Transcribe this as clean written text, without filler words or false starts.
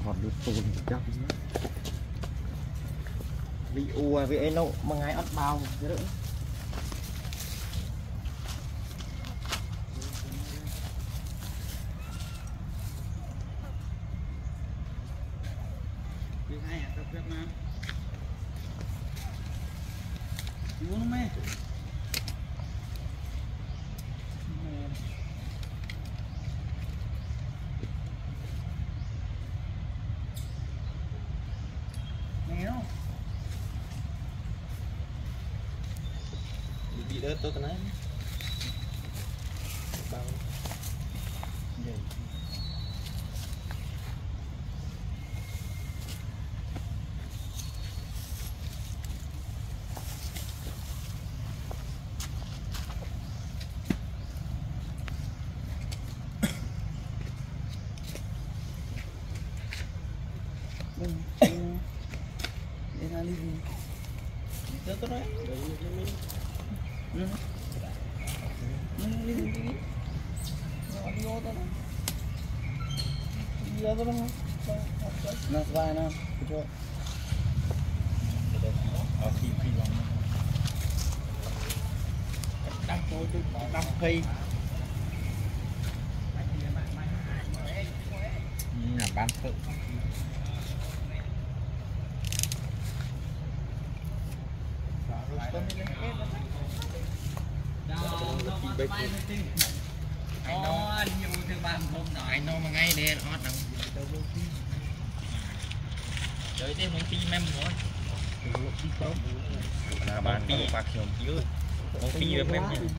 còn được tồn chắc vì ua vì ấy đâu mà ngay ớt bao thế nữa uống mẹ bị đỡ tôi cái này bao vậy để ra đi đỡ tôi đấy nó vai nó cho đắp thôi chứ đắp phi là bán tự anh nó mà ngay đây hot đâu chơi thêm một tí mem thôi là bán pi bạc nhiều chứ một pi mem